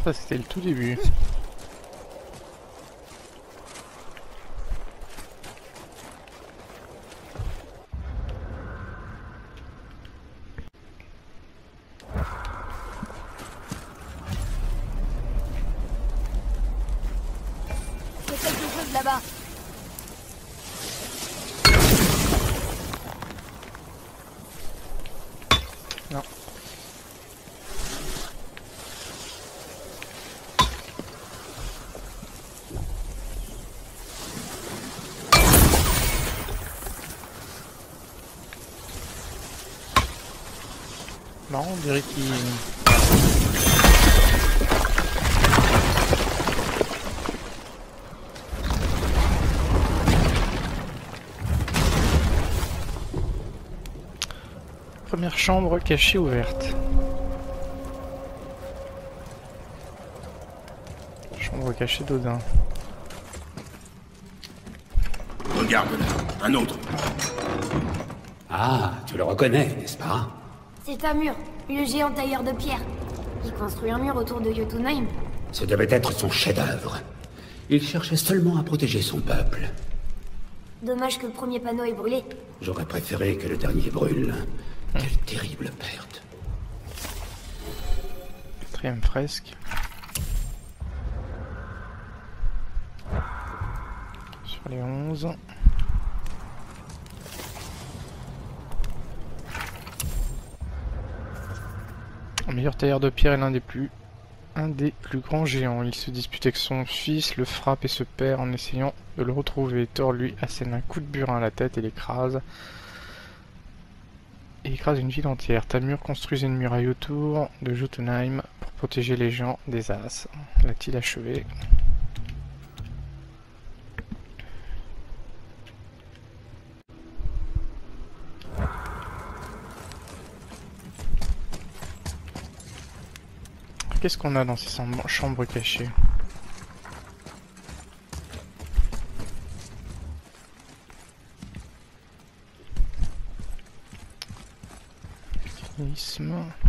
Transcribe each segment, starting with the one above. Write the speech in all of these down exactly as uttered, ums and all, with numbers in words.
Ça c'était le tout début. C'est quelque chose là-bas. Non. Non, on dirait qu'il... Première chambre cachée ouverte. Chambre cachée d'Odin. Regarde là, un autre. Ah, tu le reconnais, n'est-ce pas? C'est un mur, le géant tailleur de pierre. Il construit un mur autour de Jotunheim. Ce devait être son chef-d'œuvre. Il cherchait seulement à protéger son peuple. Dommage que le premier panneau ait brûlé. J'aurais préféré que le dernier brûle. Quelle terrible perte. Quatrième fresque. Sur les onze. Le meilleur tailleur de pierre est l'un des plus un des plus grands géants. Il se dispute avec son fils, le frappe et se perd en essayant de le retrouver. Thor lui assène un coup de burin à la tête et l'écrase. Et écrase une ville entière. Tamur construit une muraille autour de Jotunheim pour protéger les gens des As. L'a-t-il achevé? Qu'est-ce qu'on a dans ces chambres cachées? Cet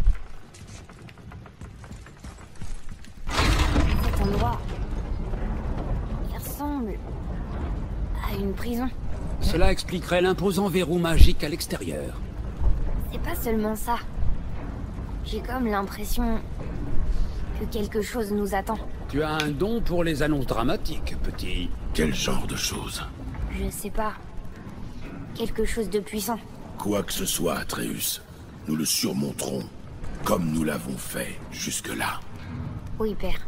endroit, il ressemble à une prison. Cela expliquerait l'imposant verrou magique à l'extérieur. C'est pas seulement ça. J'ai comme l'impression que quelque chose nous attend. Tu as un don pour les annonces dramatiques, petit. Quel genre de choses? Je sais pas. Quelque chose de puissant. Quoi que ce soit, Atreus, nous le surmonterons, comme nous l'avons fait jusque-là. Oui, père.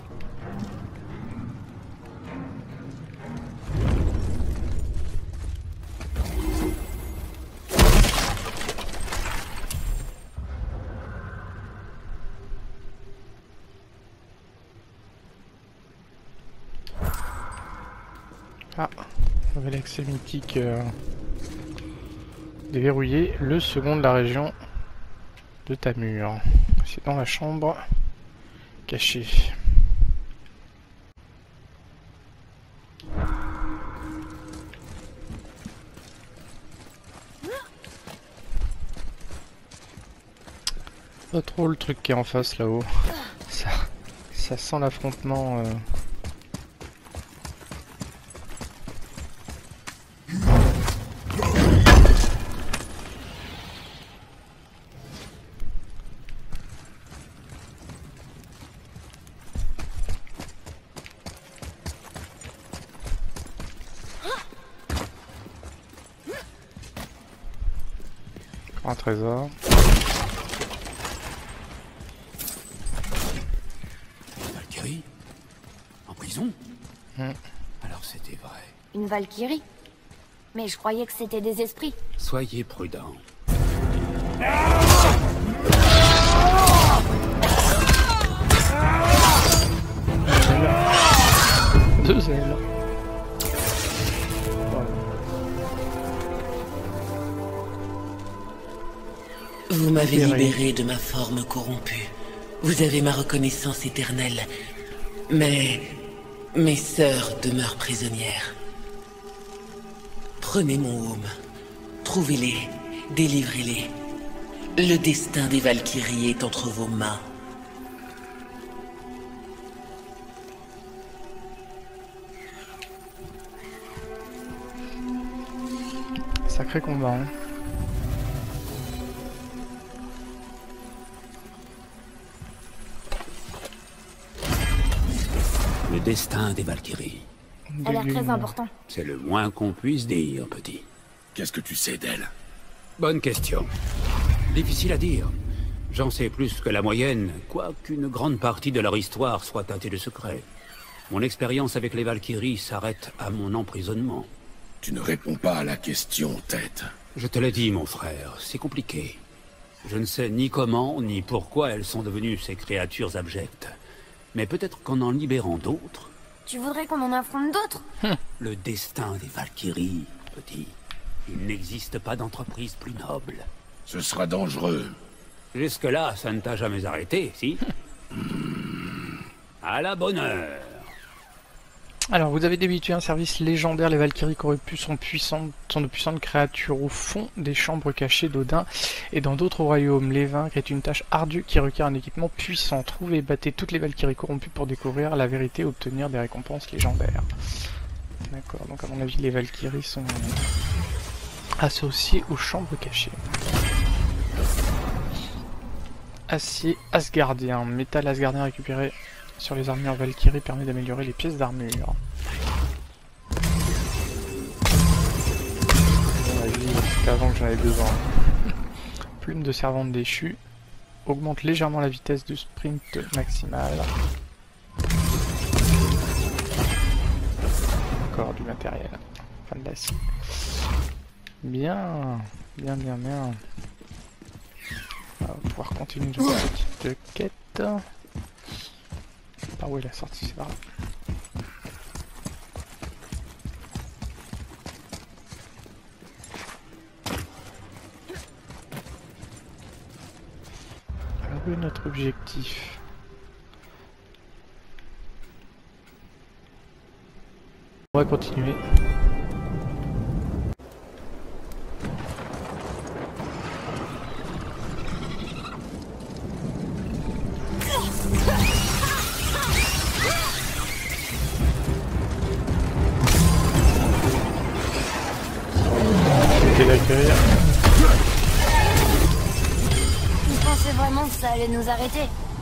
Ah, nouvel accès mythique euh, déverrouillé, le second de la région de Tamur. C'est dans la chambre cachée. Pas trop le truc qui est en face là-haut. Ça, ça sent l'affrontement. Euh... Un trésor. Valkyrie? En prison? Hmm. Alors c'était vrai. Une Valkyrie? Mais je croyais que c'était des esprits. Soyez prudents. Deux ailes. Vous m'avez libéré de ma forme corrompue. Vous avez ma reconnaissance éternelle. Mais mes sœurs demeurent prisonnières. Prenez mon home. Trouvez-les. Délivrez-les. Le destin des Valkyries est entre vos mains. sacré combat. Hein. Le destin des Valkyries. Ça a l'air très important. C'est le moins qu'on puisse dire, petit. Qu'est-ce que tu sais d'elle? Bonne question. Difficile à dire. J'en sais plus que la moyenne, quoiqu'une grande partie de leur histoire soit teintée de secrets. Mon expérience avec les Valkyries s'arrête à mon emprisonnement. Tu ne réponds pas à la question, tête. Je te l'ai dit, mon frère, c'est compliqué. Je ne sais ni comment, ni pourquoi elles sont devenues ces créatures abjectes. Mais peut-être qu'en en libérant d'autres... Tu voudrais qu'on en affronte d'autres? Le destin des Valkyries, petit. Il n'existe pas d'entreprise plus noble. Ce sera dangereux. Jusque-là, ça ne t'a jamais arrêté, si? À la bonne heure. Alors, vous avez débuté un service légendaire. Les Valkyries corrompues sont puissantes, sont de puissantes créatures au fond des chambres cachées d'Odin et dans d'autres royaumes. Les vaincre est une tâche ardue qui requiert un équipement puissant. Trouvez et battez toutes les Valkyries corrompues pour découvrir la vérité et obtenir des récompenses légendaires. D'accord, donc à mon avis, les Valkyries sont associées aux chambres cachées. Acier Asgardien. Métal Asgardien récupéré sur les armures Valkyrie permet d'améliorer les pièces d'armure. C'était avant que j'en avais besoin. Plume de servante déchue. Augmente légèrement la vitesse de sprint maximale. Encore du matériel. Enfin de l'acier. Bien. Bien, bien, bien. On va pouvoir continuer notre petite quête. Par où est la sortie, c'est pas grave. Alors où est notre objectif? On va continuer. L'accueillir. Tu pensais vraiment que ça allait nous arrêter?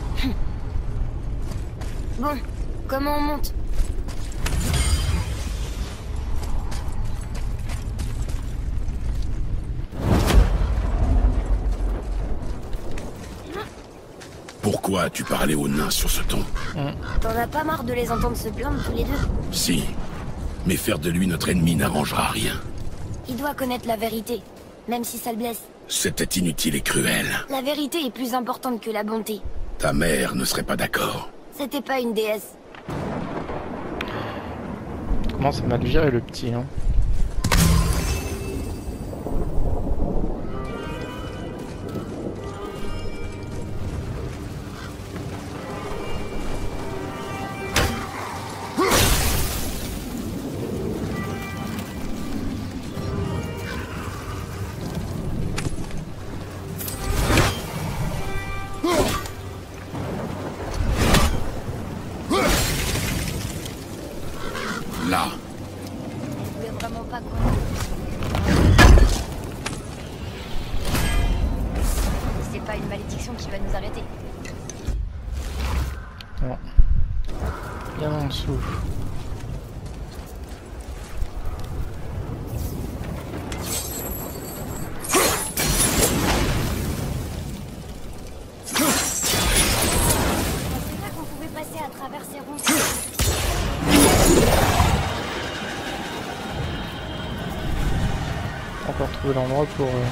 Bon, comment on monte? Pourquoi as-tu parlé aux nains sur ce ton? T'en as pas marre de les entendre se plaindre tous les deux? Si. Mais faire de lui notre ennemi n'arrangera rien. Il doit connaître la vérité, même si ça le blesse. C'était inutile et cruel. La vérité est plus importante que la bonté. Ta mère ne serait pas d'accord. C'était pas une déesse. Comment ça m'a viré le petit, hein? Là. Je voulais vraiment pas qu'on... C'est pas une malédiction qui va nous arrêter. Non. Bien en dessous. Je pensais pas qu'on pouvait passer à travers ces ronds. Encore trouver l'endroit pour... Euh...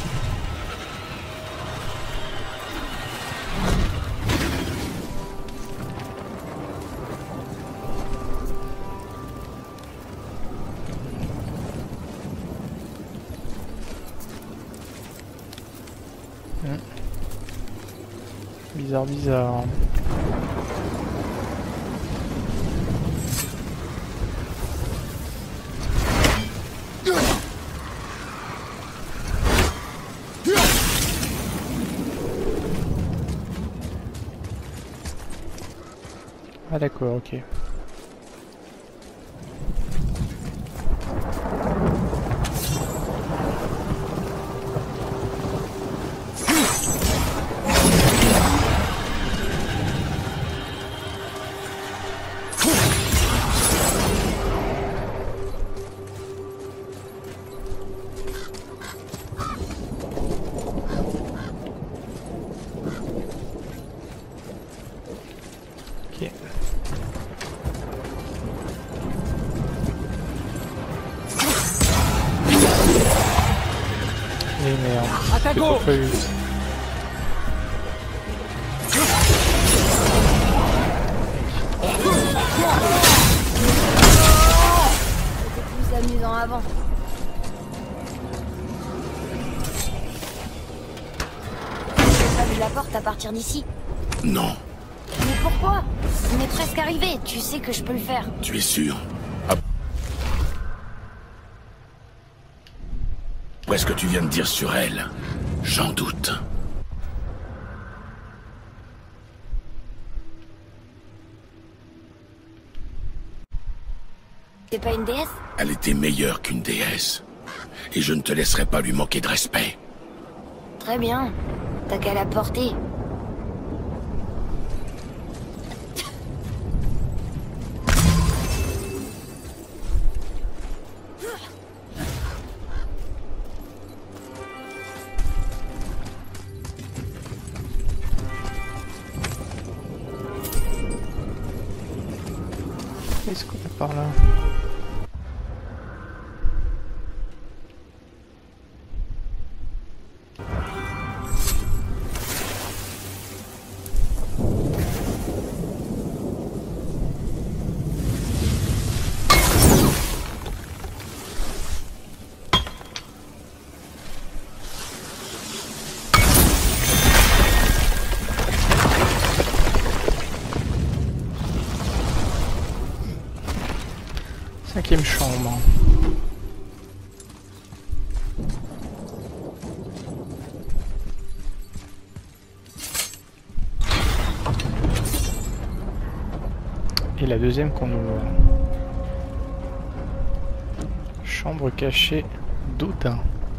Hmm. Bizarre, bizarre. Ah d'accord, ok. Ok. Et merde. C'est pas prévu. C'était plus amusant avant. Tu pas vu la porte à partir d'ici? Non, Mais pourquoi? On est presque arrivé, tu sais que je peux le faire. tu es sûr? Après ce que tu viens de dire sur elle, j'en doute. T'es pas une déesse? Elle était meilleure qu'une déesse. Et je ne te laisserai pas lui manquer de respect. Très bien. T'as qu'à la porter. Qu'est-ce qu'on a par là? Cinquième chambre. Et la deuxième qu'on ouvre. Chambre cachée d'Odin.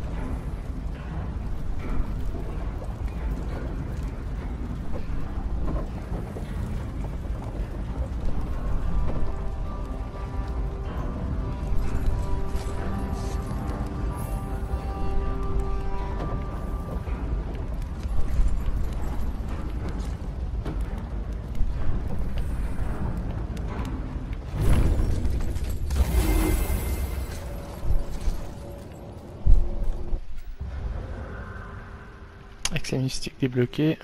Accès mystique débloqué.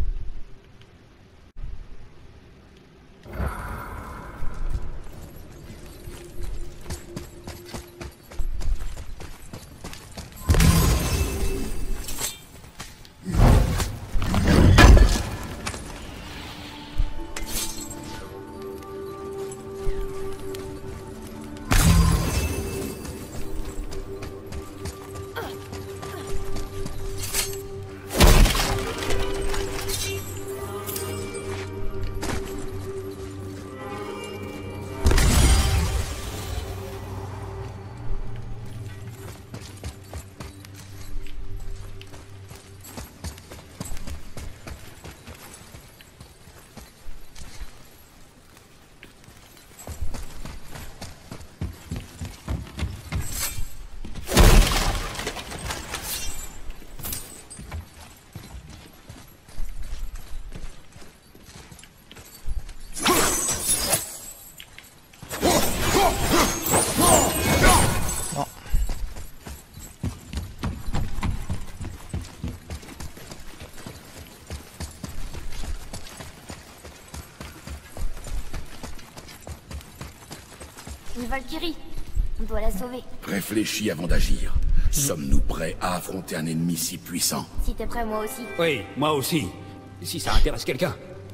Une Valkyrie. On doit la sauver. Réfléchis avant d'agir. Sommes-nous prêts à affronter un ennemi si puissant? Si t'es prêt, moi aussi. Oui, moi aussi. Si ça intéresse quelqu'un.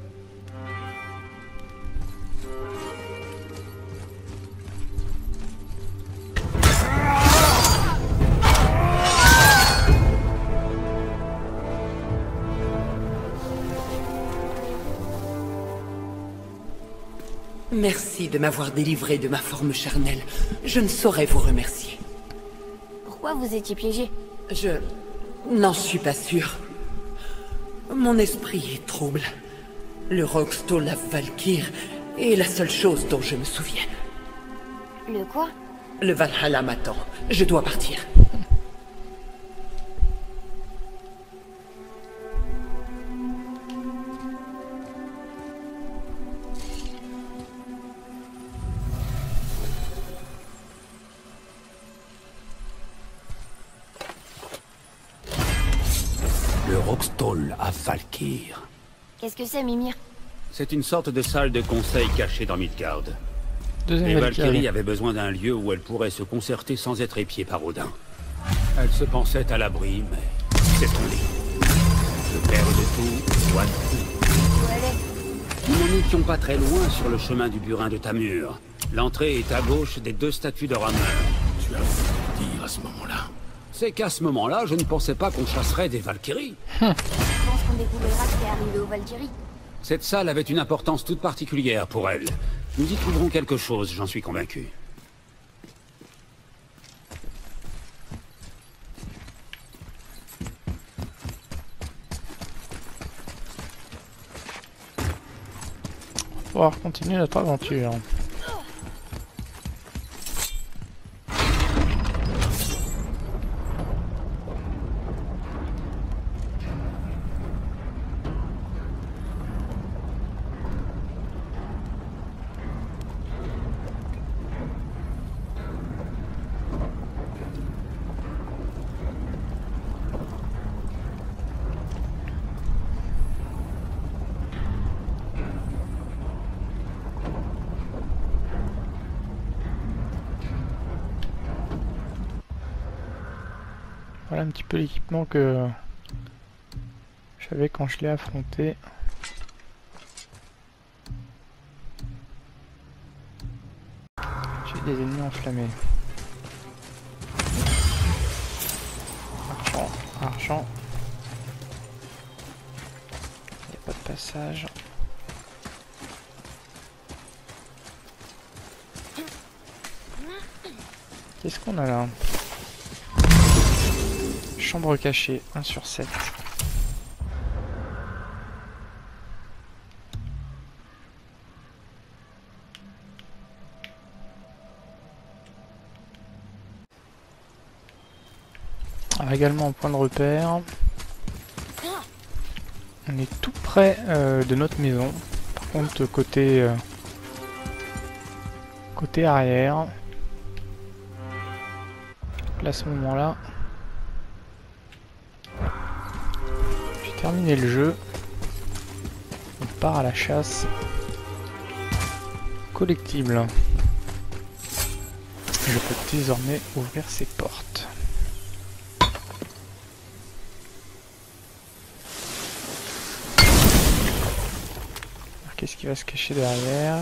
Merci de m'avoir délivré de ma forme charnelle. Je ne saurais vous remercier. Pourquoi vous étiez piégé? Je n'en suis pas sûr. Mon esprit est trouble. Le Roxto, la Valkyr, est la seule chose dont je me souviens. Le quoi? Le Valhalla m'attend. Je dois partir. Stol à Valkyr. Qu'est-ce que c'est, Mimir? C'est une sorte de salle de conseil cachée dans Midgard. Deuxième Les Valkyrie. Valkyries avaient besoin d'un lieu où elles pourraient se concerter sans être épiées par Odin. Elles se pensaient à l'abri, mais c'est tombé. Le père de tout, roi de tout. Où elle est? Nous n'en étions pas très loin sur le chemin du burin de Tamur. L'entrée est à gauche des deux statues de rameurs. Tu as voulu dire à ce moment-là. C'est qu'à ce moment-là, je ne pensais pas qu'on chasserait des Valkyries. Je pense qu'on découvrira ce qui est arrivé aux Valkyries. Cette salle avait une importance toute particulière pour elles. Nous y trouverons quelque chose, j'en suis convaincu. On va pouvoir continuer notre aventure. Voilà un petit peu l'équipement que j'avais quand je l'ai affronté. J'ai des ennemis enflammés. Argent, argent. Il n'y a pas de passage. Qu'est-ce qu'on a là? Chambre cachée, un sur sept. Alors également un point de repère. On est tout près euh, de notre maison. Par contre côté euh, côté arrière. Là à ce moment-là. Terminer le jeu, on part à la chasse collectible. Je peux désormais ouvrir ces portes. Qu'est-ce qui va se cacher derrière?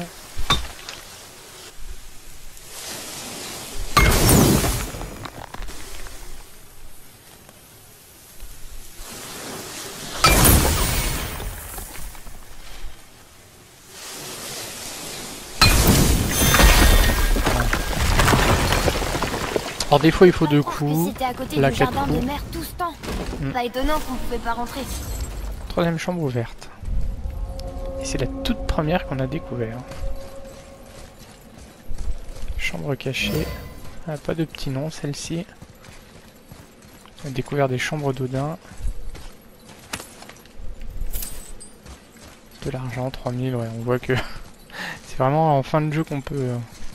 Alors des fois il faut deux coups, C'était à côté là du quatre jardin coups. de mer tout ce temps. Mm. Pas étonnant qu'on pouvait pas rentrer. Troisième chambre ouverte. Et c'est la toute première qu'on a découvert. Chambre cachée. Ah, pas de petit nom celle-ci. On a découvert des chambres d'Odin. De l'argent, trois mille, ouais, on voit que c'est vraiment en fin de jeu qu'on peut... Euh...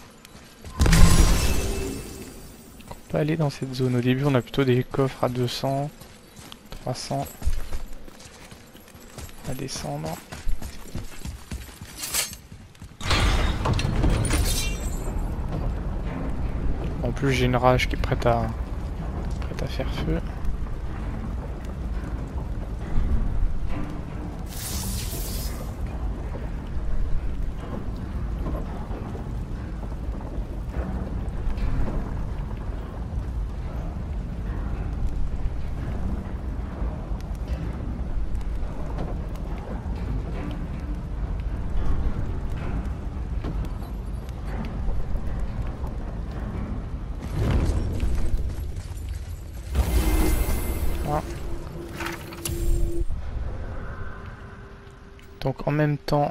pas aller dans cette zone. Au début on a plutôt des coffres à deux cents, trois cents à descendre. En plus j'ai une rage qui est prête à prête à faire feu. Donc en même temps,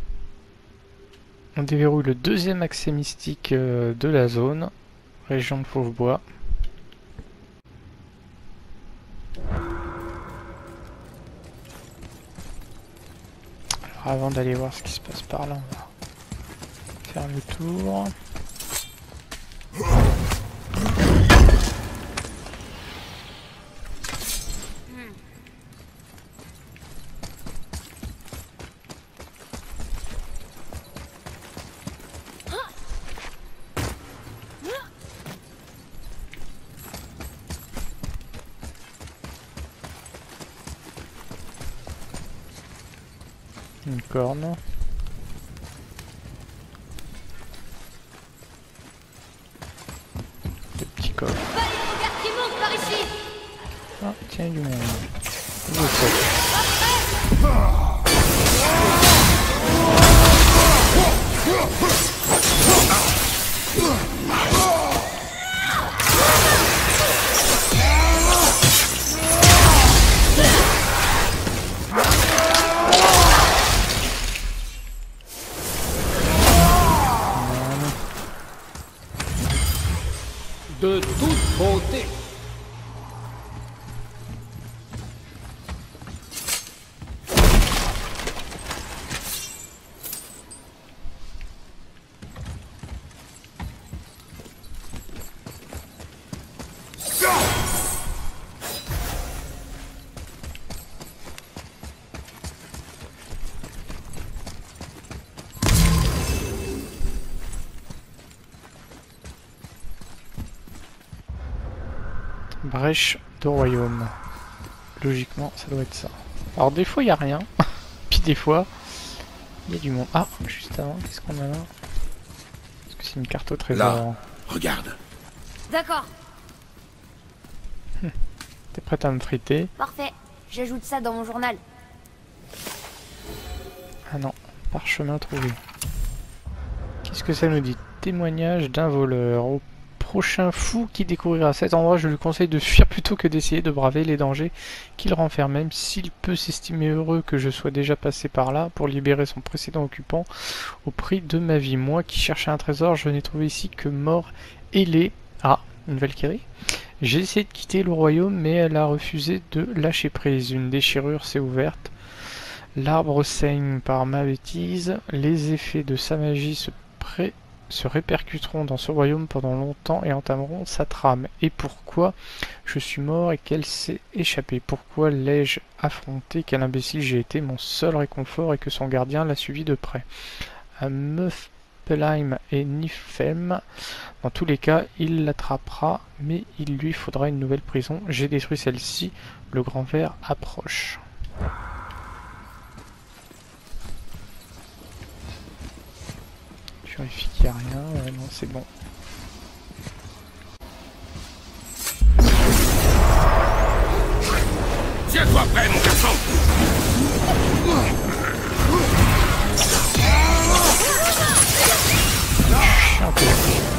on déverrouille le deuxième accès mystique euh, de la zone, région de Fauve-Bois. Alors avant d'aller voir ce qui se passe par là, on va faire le tour. Une corne. Le petit coffre. Qui monte par ici. Ah, tiens, du monde. Nouveau coffre. De toute beauté. Brèche de royaume. Logiquement, ça doit être ça. Alors des fois, il n'y a rien. Puis des fois, il y a du monde. Ah, juste avant, qu'est-ce qu'on a là? Est-ce que c'est une carte au trésor? Là, regarde. D'accord, T'es prête à me friter? parfait. J'ajoute ça dans mon journal. Ah non, parchemin trouvé. Qu'est-ce que ça nous dit? Témoignage d'un voleur. Au prochain fou qui découvrira cet endroit, je lui conseille de fuir plutôt que d'essayer de braver les dangers qu'il renferme, même s'il peut s'estimer heureux que je sois déjà passé par là pour libérer son précédent occupant au prix de ma vie. Moi qui cherchais un trésor, je n'ai trouvé ici que mort ailée. Ah, une Valkyrie. J'ai essayé de quitter le royaume, mais elle a refusé de lâcher prise. Une déchirure s'est ouverte. L'arbre saigne par ma bêtise. Les effets de sa magie se pré se répercuteront dans ce royaume pendant longtemps et entameront sa trame. Et pourquoi je suis mort et qu'elle s'est échappée? Pourquoi l'ai-je affronté? Quel imbécile j'ai été? Mon seul réconfort est que son gardien l'a suivi de près. À Muspelheim et Niflheim, dans tous les cas, il l'attrapera, mais il lui faudra une nouvelle prison. J'ai détruit celle-ci. Le grand ver approche. Je vérifie qu'il n'y a rien, ouais, non c'est bon. Tiens-toi prêt, mon garçon. Un peu.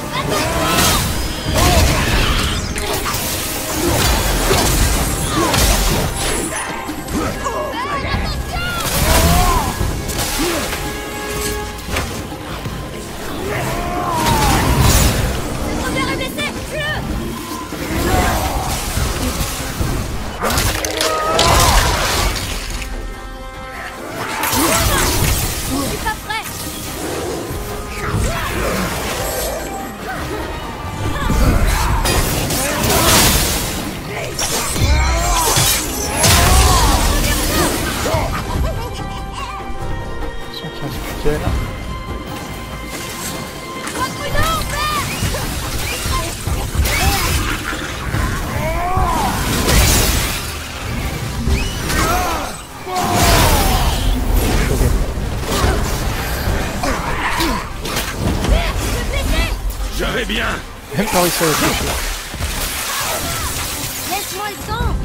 Je vais bien. Même pas réussi à le toucher. Laisse-moi le temps.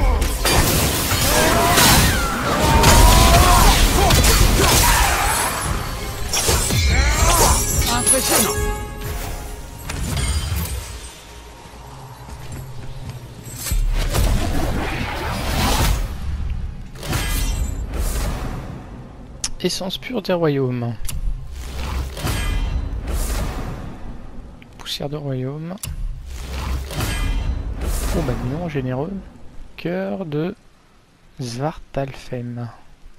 Impressionnant. Essence pure des royaumes. Poussière de royaume. Bon bah non, généreux. Cœur de Svartalfheim.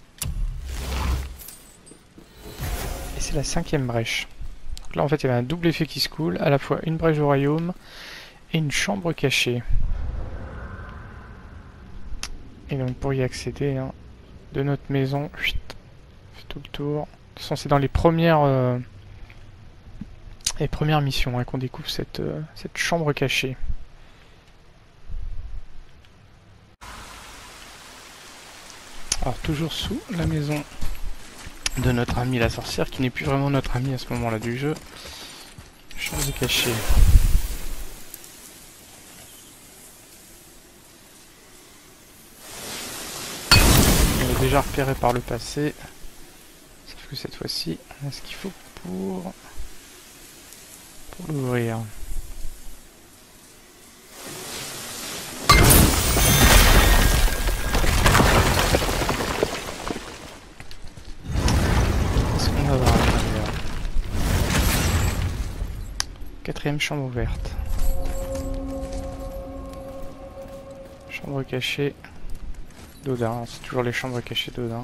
Et c'est la cinquième brèche. Donc là en fait il y avait un double effet qui se coule, à la fois une brèche de royaume et une chambre cachée. Et donc pour y accéder, hein, de notre maison, chut, fait tout le tour. De toute façon c'est dans les premières... Euh, les premières missions hein, qu'on découvre cette, euh, cette chambre cachée. Alors toujours sous la maison de notre amie la sorcière, qui n'est plus vraiment notre amie à ce moment-là du jeu. Chambre cachée. On est déjà repéré par le passé. Sauf que cette fois-ci, on a ce qu'il faut pour, pour l'ouvrir. Qu'est-ce qu'on va voir à l'intérieur? Quatrième chambre ouverte. Chambre cachée d'Odin. C'est toujours les chambres cachées d'Odin.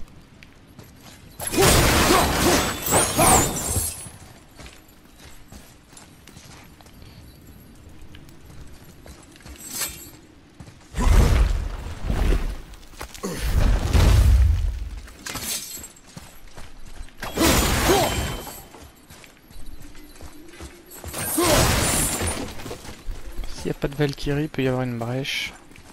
S'il n'y a pas de Valkyrie, il peut y avoir une brèche.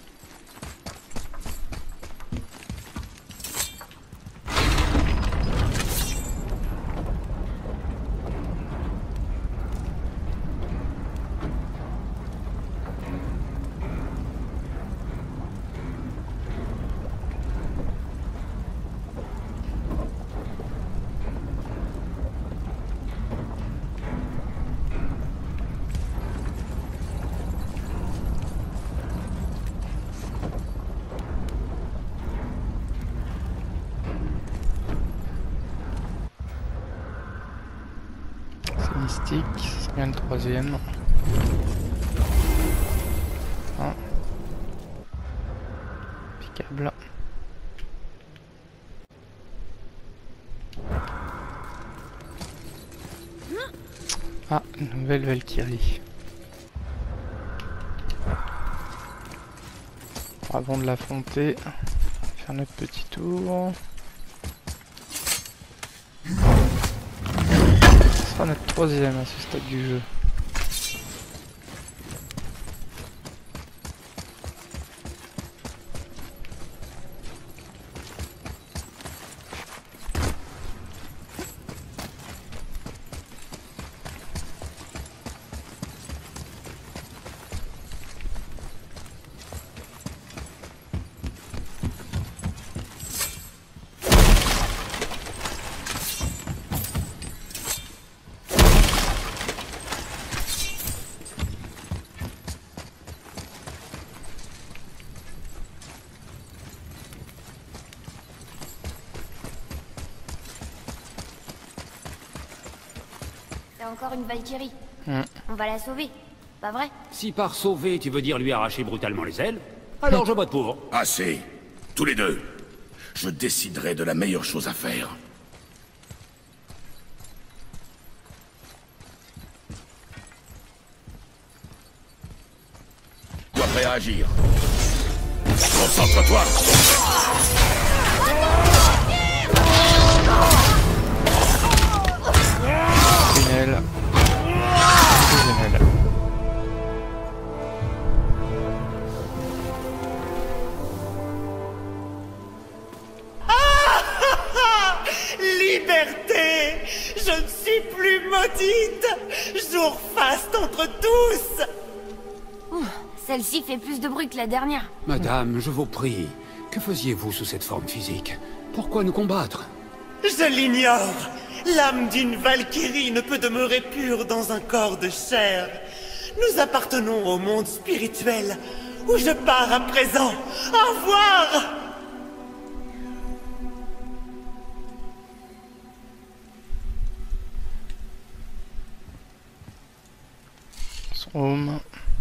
Mystique, c'est bien le troisième. Un. Impeccable. Ah, nouvelle Valkyrie. Avant de l'affronter, on va faire notre petit tour. Ce sera notre troisième à ce stade du jeu. C'est encore une Valkyrie. Mm. On va la sauver, pas vrai? Si par sauver, tu veux dire lui arracher brutalement les ailes, alors je vote pour. Assez. Tous les deux. Je déciderai de la meilleure chose à faire. Sois prêt à agir. Concentre-toi. Une aile. Deuxième aile. Liberté! Je ne suis plus maudite! Jour faste entre tous! Ouh, celle-ci fait plus de bruit que la dernière. Madame, je vous prie, que faisiez-vous sous cette forme physique? Pourquoi nous combattre? Je l'ignore! L'âme d'une Valkyrie ne peut demeurer pure dans un corps de chair. Nous appartenons au monde spirituel, où je pars à présent. Au revoir! Son home.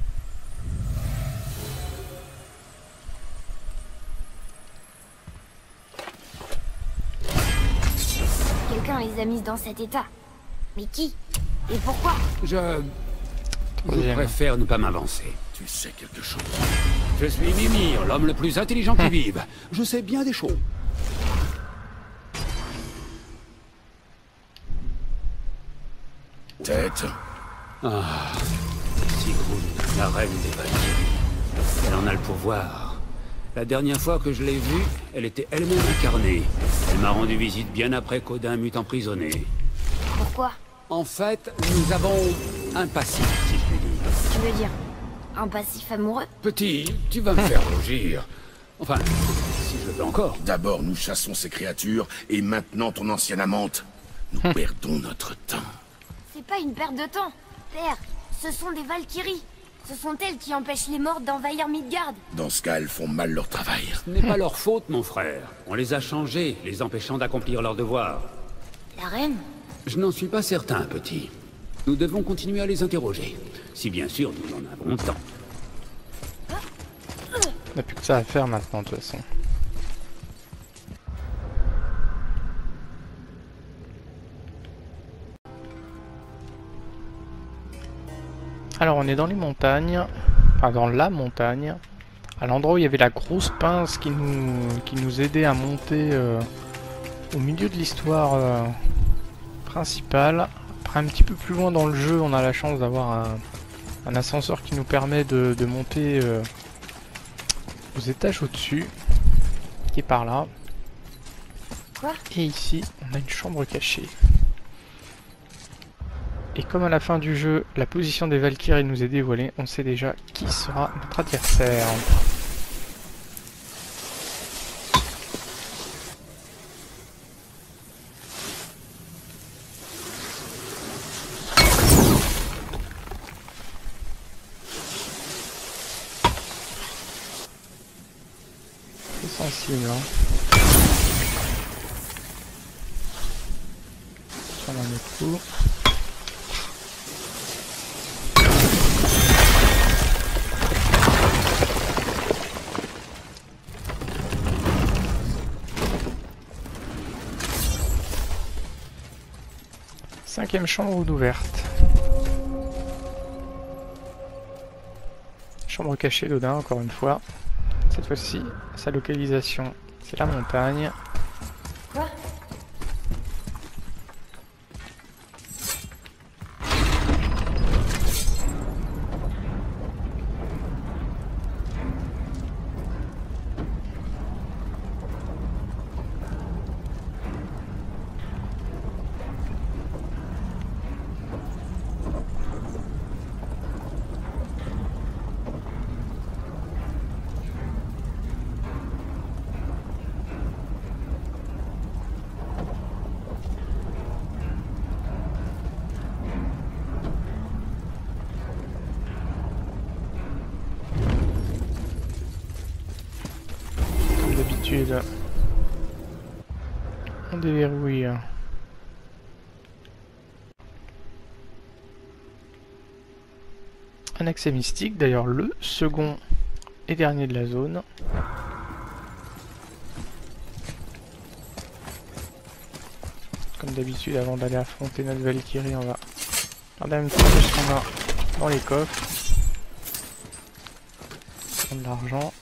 Quelqu'un les a mises dans cet état. Mais qui? Et pourquoi? Je... Je Troisième. préfère ne pas m'avancer. Tu sais quelque chose. Je suis Mimir, l'homme le plus intelligent qui vive. Je sais bien des choses. Tête. Sigrun, la reine des Valkyries. Elle en a le pouvoir. La dernière fois que je l'ai vue, elle était elle-même incarnée. Elle m'a rendu visite bien après qu'Odin m'eût emprisonné. Pourquoi? En fait, nous avons un passif, si je puis dire. Tu veux dire un passif amoureux? Petit, tu vas me faire rougir. Enfin, si je le veux encore. D'abord, nous chassons ces créatures, et maintenant ton ancienne amante. Nous perdons notre temps. C'est pas une perte de temps. Père, ce sont des Valkyries. Ce sont elles qui empêchent les morts d'envahir Midgard. Dans ce cas, elles font mal leur travail. Ce n'est pas leur faute, mon frère. On les a changées, les empêchant d'accomplir leur devoir. La reine? Je n'en suis pas certain, petit. Nous devons continuer à les interroger. Si bien sûr, nous en avons le temps. On n'a plus que ça à faire maintenant, de toute façon. Alors, on est dans les montagnes. Enfin, dans la montagne. À l'endroit où il y avait la grosse pince qui nous, qui nous aidait à monter euh, au milieu de l'histoire euh, principale. Après, un petit peu plus loin dans le jeu, on a la chance d'avoir un, un ascenseur qui nous permet de, de monter euh, aux étages au-dessus, qui est par là. Quoi? Et ici, on a une chambre cachée. Et comme à la fin du jeu, la position des Valkyries nous est dévoilée, on sait déjà qui sera notre adversaire. C'est sensible, hein. Ça en est court. Cinquième chambre ouverte. Chambre cachée d'Odin, encore une fois. Cette fois-ci, sa localisation, c'est la montagne. Quoi? On déverrouille un accès mystique, d'ailleurs le second et dernier de la zone. Comme d'habitude, avant d'aller affronter notre Valkyrie, on va regarder un petit peu ce qu'on a dans les coffres. Prendre de l'argent.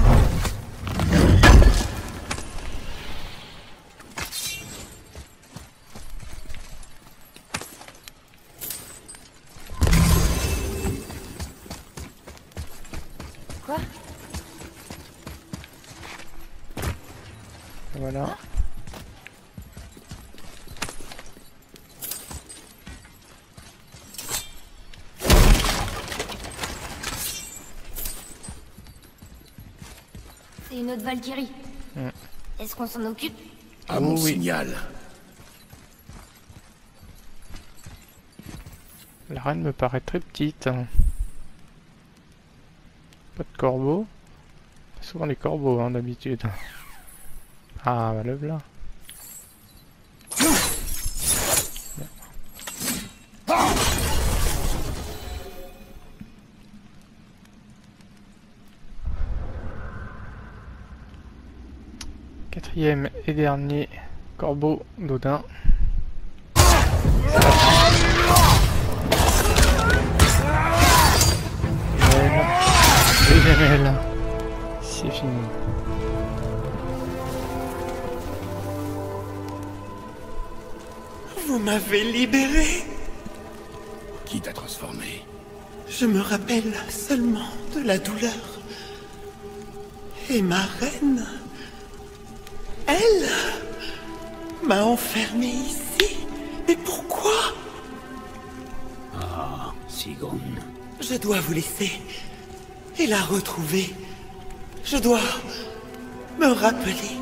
Quoi? Voilà. C'est une autre Valkyrie. Mm. Est-ce qu'on s'en occupe? À mon oui. signal. La reine me paraît très petite. Pas de corbeau. Souvent les corbeaux hein, d'habitude. Ah bah le voilà. Quatrième et dernier corbeau d'Odin. Deuxième aile. C'est fini. Vous m'avez libéré. Qui t'a transformé? Je me rappelle seulement de la douleur Et ma reine, elle m'a enfermé ici. Mais pourquoi? Ah, Sigrun. Je dois vous laisser et la retrouver. Je dois me rappeler.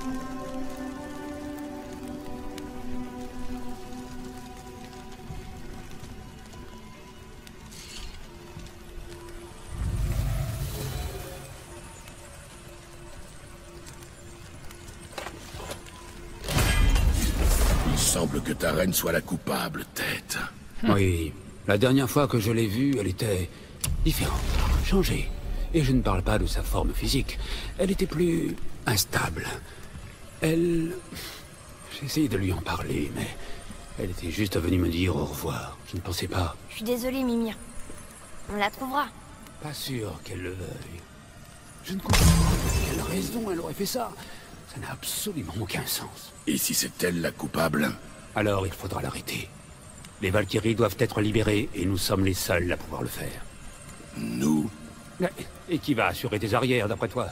Il semble que ta reine soit la coupable, Tête. Oui, la dernière fois que je l'ai vue, elle était différente, changée. Et je ne parle pas de sa forme physique. Elle était plus instable. Elle... J'ai essayé de lui en parler, mais elle était juste venue me dire au revoir. Je ne pensais pas. Je suis désolé, Mimir. On la trouvera. Pas sûr qu'elle le veuille. Je ne comprends pas pour quelle raison elle aurait fait ça. Ça n'a absolument aucun sens. Et si c'est elle la coupable? Alors il faudra l'arrêter. Les Valkyries doivent être libérées et nous sommes les seuls à pouvoir le faire. Nous? Et qui va assurer tes arrières, d'après toi?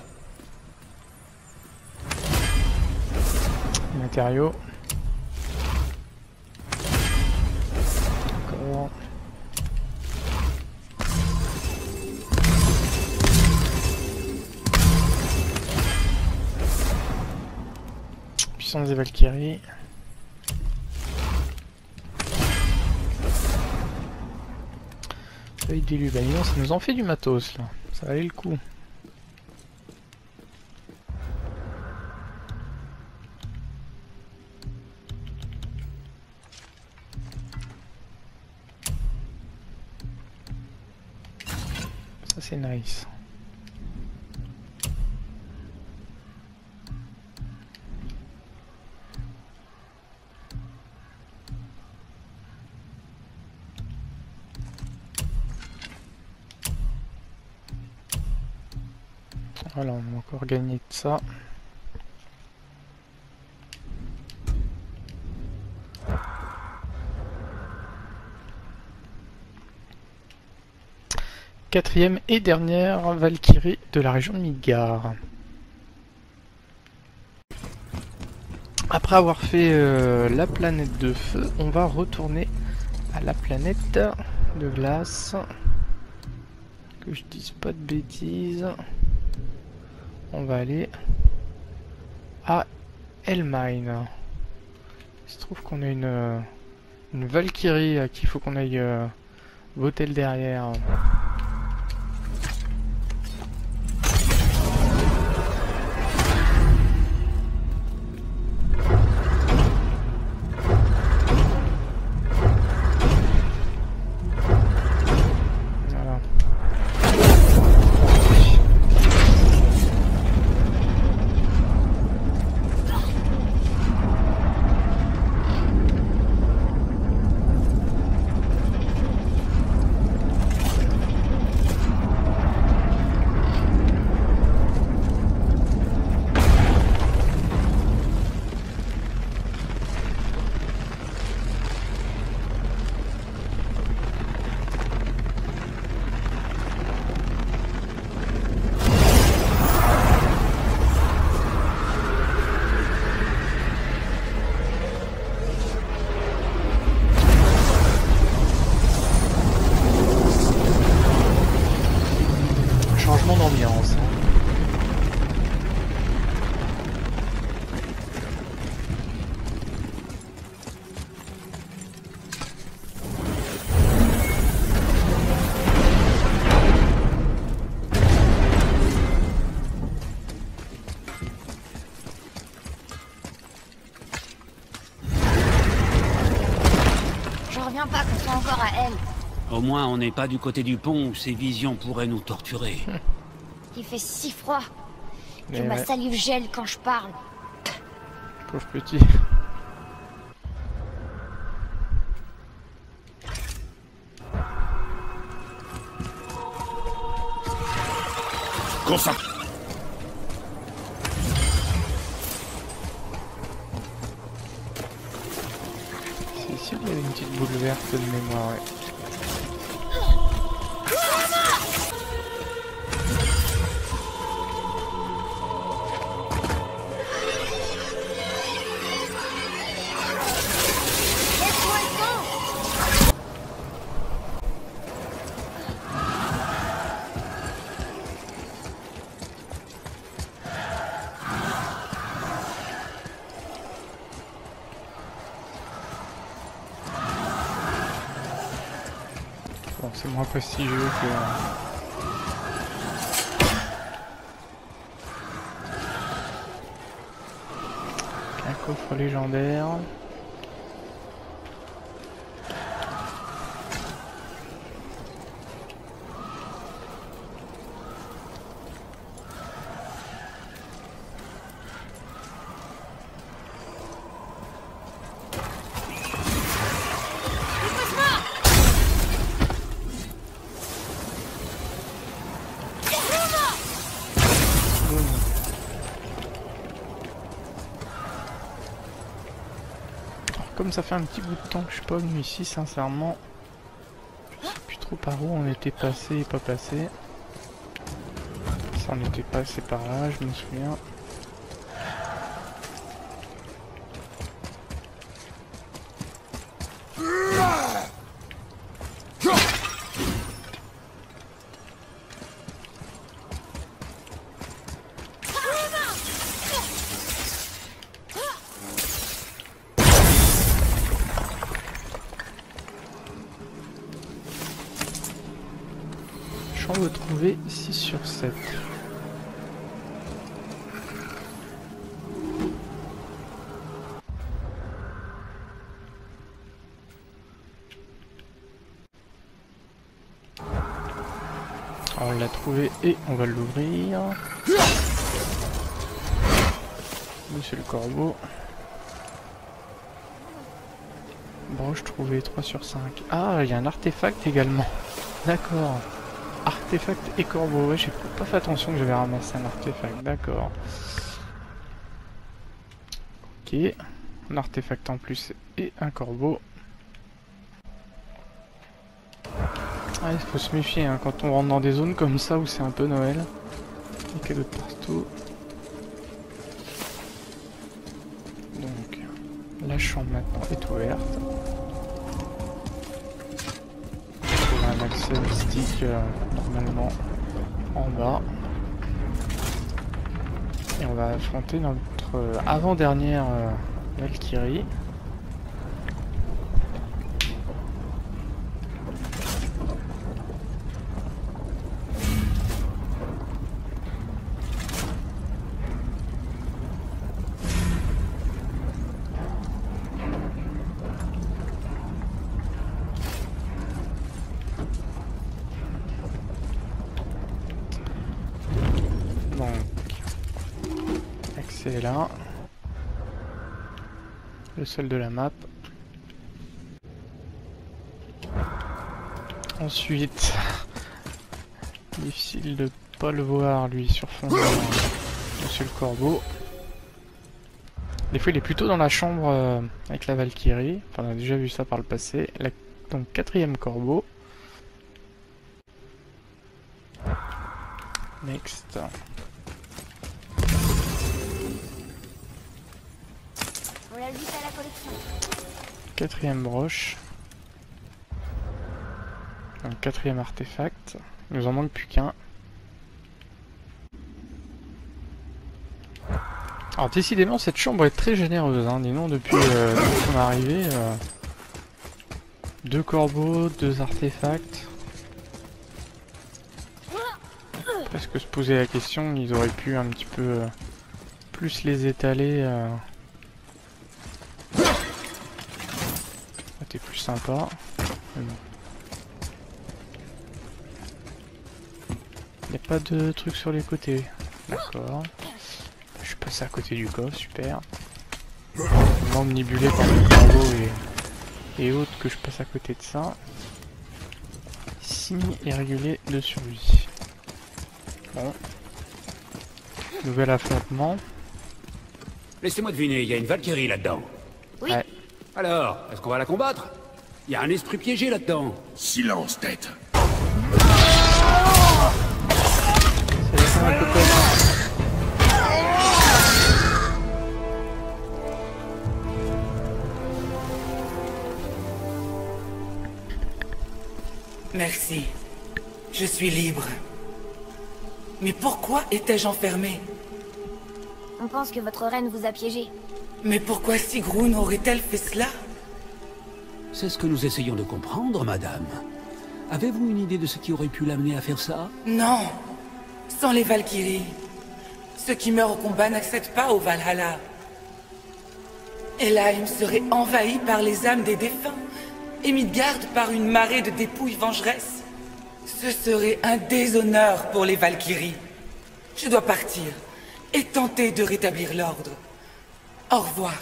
Matériaux. Encore. Puissance des Valkyries. Feuille d'élu, bah dis donc, ça nous en fait du matos là, ça valait le coup. Ça c'est nice. Voilà, on va encore gagner de ça. Quatrième et dernière Valkyrie de la région de Midgard. Après avoir fait euh, la planète de feu, on va retourner à la planète de glace. Que je dise pas de bêtises. On va aller à Helmine. Il se trouve qu'on a une, une Valkyrie à qui il faut qu'on aille euh, voter le derrière. D'ambiance. Je reviens pas qu'on soit encore à elle. Au moins, on n'est pas du côté du pont où ces visions pourraient nous torturer. Il fait si froid que Mais ma ouais. salive gèle quand je parle. Pauvre petit. Concentre. C'est ici qu'il y avait une petite boule verte de mémoire, ouais. c'est moins prestigieux que... Un coffre légendaire. Comme ça fait un petit bout de temps que je suis pas venu ici, sincèrement, je sais plus trop par où on était passé et pas passé. Ça on était passé par là, je me souviens. Chambre trouvée six sur sept. Alors, on l'a trouvé et on va l'ouvrir. Monsieur le corbeau. Broche trouvée trois sur cinq. Ah, il y a un artefact également. D'accord. Artefact et corbeau, ouais, j'ai pas fait attention que j'avais ramassé un artefact, d'accord. Ok, un artefact en plus et un corbeau. Ah, il faut se méfier hein, quand on rentre dans des zones comme ça où c'est un peu Noël. Il y a cadeaux de partout. Donc, la chambre maintenant est ouverte. Un accès mystique euh, normalement en bas et on va affronter notre euh, avant-dernière euh, Valkyrie. C'est là, le seul de la map. Ensuite, difficile de pas le voir lui sur fond de Monsieur le Corbeau. Des fois il est plutôt dans la chambre euh, avec la Valkyrie, enfin on a déjà vu ça par le passé. La, donc quatrième Corbeau. Next. À la collection. Quatrième broche. Un quatrième artefact. Il nous en manque plus qu'un. Alors décidément cette chambre est très généreuse, hein. Dis-donc depuis euh, son arrivée. Euh, deux corbeaux, deux artefacts. Presque se poser la question, ils auraient pu un petit peu euh, plus les étaler. Euh, C'était plus sympa. Il n'y a pas de trucs sur les côtés. D'accord. Je suis passé à côté du coffre, super. Omnibulé par le corbeau et, et autres que je passe à côté de ça. Signe irrégulier de survie. Bon. Nouvel affrontement. Laissez-moi deviner, il y a une Valkyrie là-dedans. Oui. Ouais. Alors, est-ce qu'on va la combattre? Il y a un esprit piégé là-dedans. Silence, tête. Ça descend un peu comme Merci. Je suis libre. Mais pourquoi étais-je enfermé? On pense que votre reine vous a piégé. Mais pourquoi Sigrun aurait-elle fait cela? C'est ce que nous essayons de comprendre, madame. Avez-vous une idée de ce qui aurait pu l'amener à faire ça? Non. Sans les Valkyries, ceux qui meurent au combat n'accèdent pas au Valhalla. Helheim serait envahi par les âmes des défunts, et Midgard par une marée de dépouilles vengeresses. Ce serait un déshonneur pour les Valkyries. Je dois partir et tenter de rétablir l'ordre. Au revoir.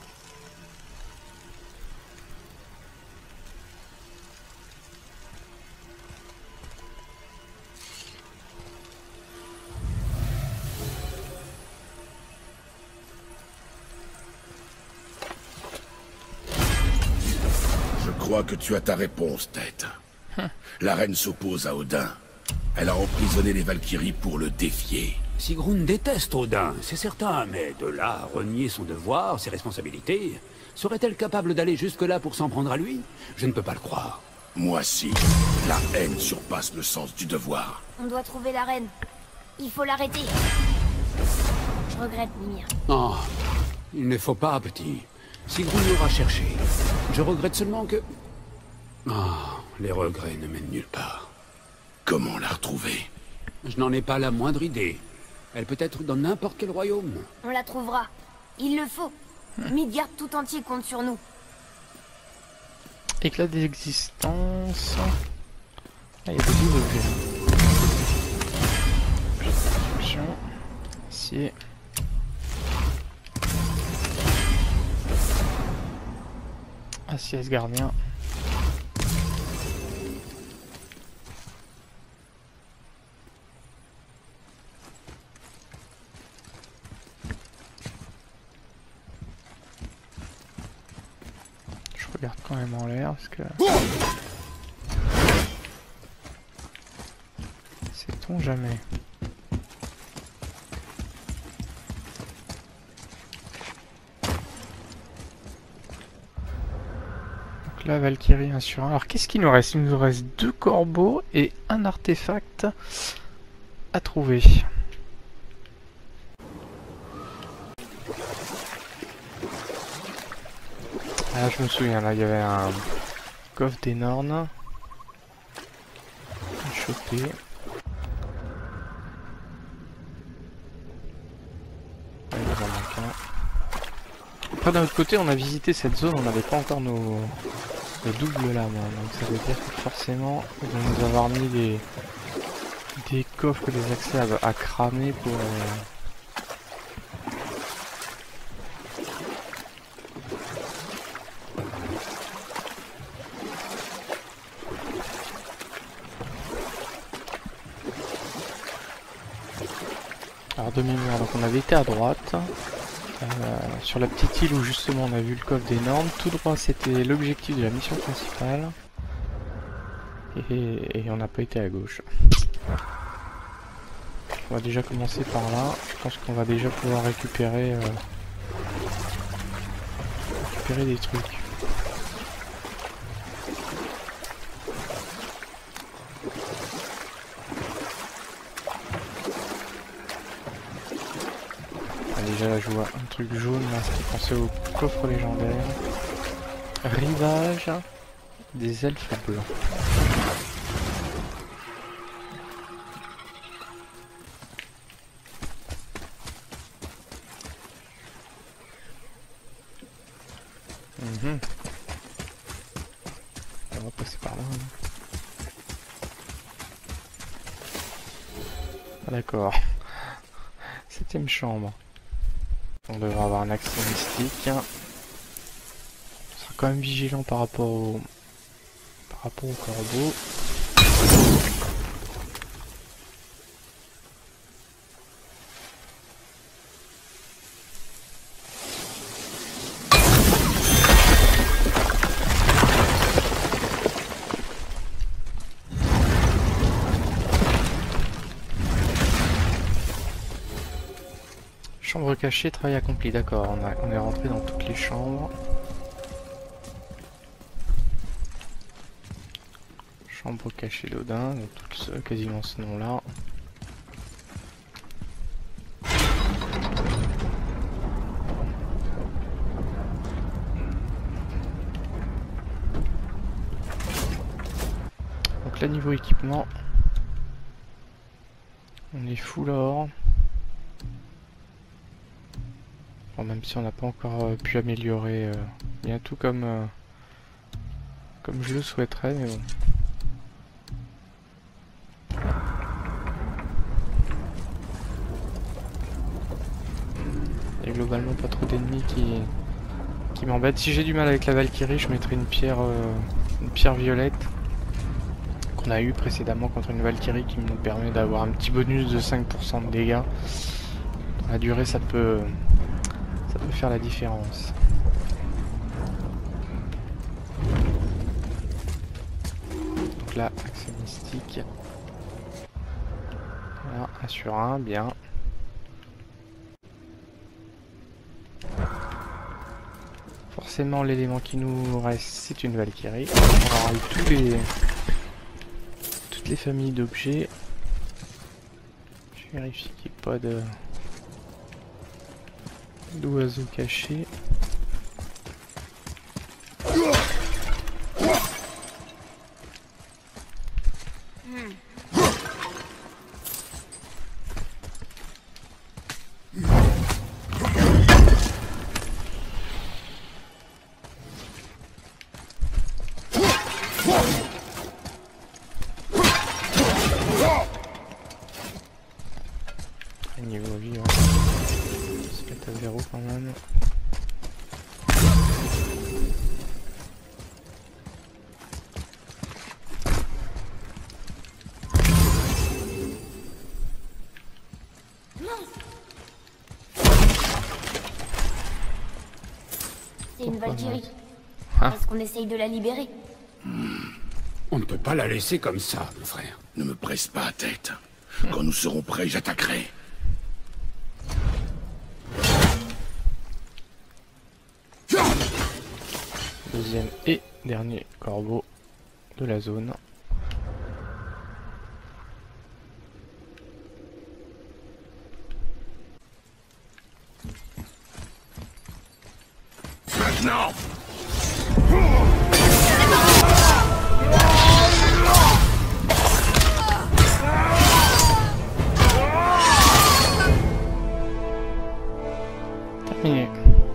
Je crois que tu as ta réponse, Tête. La reine s'oppose à Odin. Elle a emprisonné les Valkyries pour le défier. Sigrun déteste Odin, c'est certain, mais de là à renier son devoir, ses responsabilités, serait-elle capable d'aller jusque-là pour s'en prendre à lui? Je ne peux pas le croire. Moi si. La haine surpasse le sens du devoir. On doit trouver la reine. Il faut l'arrêter. Je regrette, Mimir. Oh, il ne faut pas, petit. Sigrun l'aura cherché. Je regrette seulement que... Ah, les regrets ne mènent nulle part. Comment la retrouver? Je n'en ai pas la moindre idée. Elle peut être dans n'importe quel royaume. On la trouvera. Il le faut. Midgard tout entier compte sur nous. Éclat d'existence. Ah, il y a des nouveaux objets. Perception. Acier. Acier gardien. Je regarde quand même en l'air parce que... Sait-on jamais. Donc là, Valkyrie un sur un. Alors qu'est-ce qu'il nous reste? Il nous reste deux corbeaux et un artefact à trouver. Ah, je me souviens, là, il y avait un coffre d'énorme. À choper. Ah, il en manque un. Après, d'un autre côté, on a visité cette zone, on n'avait pas encore nos, nos doubles lames. Donc ça veut dire que forcément, ils vont nous avoir mis des, des coffres, des accès à, à cramer pour... Euh, Alors de mémoire, donc on avait été à droite, euh, sur la petite île où justement on a vu le coffre d'énorme, tout droit c'était l'objectif de la mission principale, et, et on n'a pas été à gauche. On va déjà commencer par là, je pense qu'on va déjà pouvoir récupérer, euh, récupérer des trucs. Déjà là je vois un truc jaune là, ce qui pensait au coffre légendaire. Rivage des elfes blancs. Mmh. On va passer par là. Hein. Ah, d'accord. Septième chambre. On devrait avoir un accès mystique. On sera quand même vigilant par rapport au par rapport au corbeau. Chambre cachée, travail accompli, d'accord, on, on est rentré dans toutes les chambres. Chambre cachée d'Odin, donc tout ce, quasiment ce nom-là. Donc Donc là niveau équipement, on est full or. Bon, même si on n'a pas encore euh, pu améliorer euh, bien tout comme, euh, comme je le souhaiterais, mais bon. Il y a globalement pas trop d'ennemis qui, qui m'embêtent. Si j'ai du mal avec la Valkyrie, je mettrai une pierre, euh, une pierre violette qu'on a eu précédemment contre une Valkyrie qui nous permet d'avoir un petit bonus de cinq pour cent de dégâts. Dans la durée, ça peut, ça peut faire la différence. Donc là, accès mystique. Voilà, un sur un, bien. Forcément, l'élément qui nous reste, c'est une Valkyrie. On aura eu tous les, toutes les familles d'objets. Je vérifie qu'il n'y ait pas de d'oiseaux cachés. Niveau vie, on va se mettre à zéro quand même. C'est une Valkyrie. Hein? Est-ce qu'on essaye de la libérer? On ne peut pas la laisser comme ça, mon frère. Ne me presse pas, tête. Quand nous serons prêts, j'attaquerai. Deuxième et dernier corbeau de la zone. Maintenant! Terminé.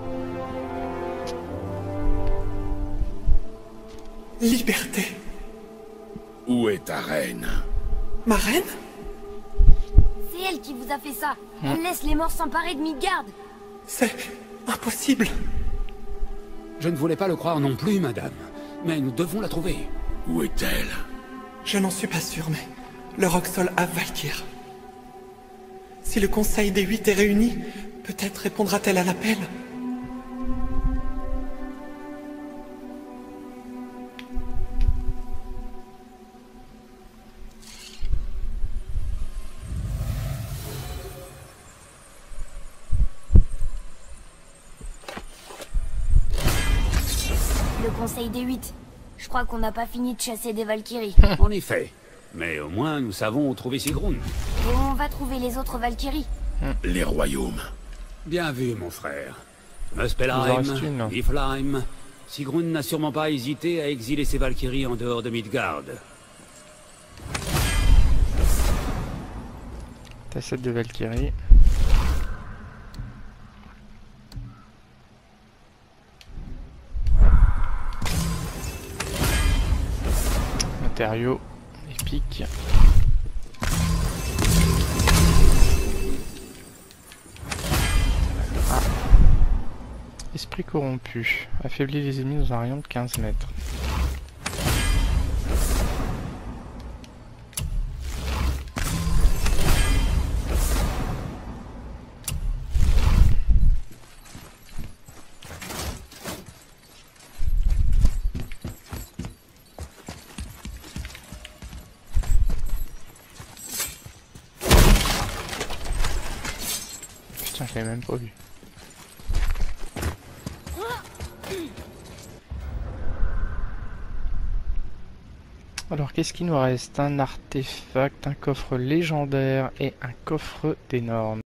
Liberté. Où est ta reine? Ma reine? C'est elle qui vous a fait ça. Elle laisse les morts s'emparer de Midgard. C'est impossible. Je ne voulais pas le croire non plus, madame. Mais nous devons la trouver. Où est-elle? Je n'en suis pas sûr, mais le Roxol a Valkyr. Si le Conseil des Huit est réuni, peut-être répondra-t-elle à l'appel. Le Conseil des Huit. Je crois qu'on n'a pas fini de chasser des Valkyries. En effet. Mais au moins, nous savons où trouver Sigrun. Et on va trouver les autres Valkyries. Les royaumes. Bien vu, mon frère. Il nous en reste Muspelheim, une. Niflheim. Sigrun n'a sûrement pas hésité à exiler ses Valkyries en dehors de Midgard. Tassette de Valkyrie. Matériaux épiques. Ah. Esprit corrompu. Affaiblit les ennemis dans un rayon de quinze mètres. Putain, je l'avais même pas vu. Alors, qu'est-ce qu'il nous reste? Un artefact, un coffre légendaire et un coffre d'énormes.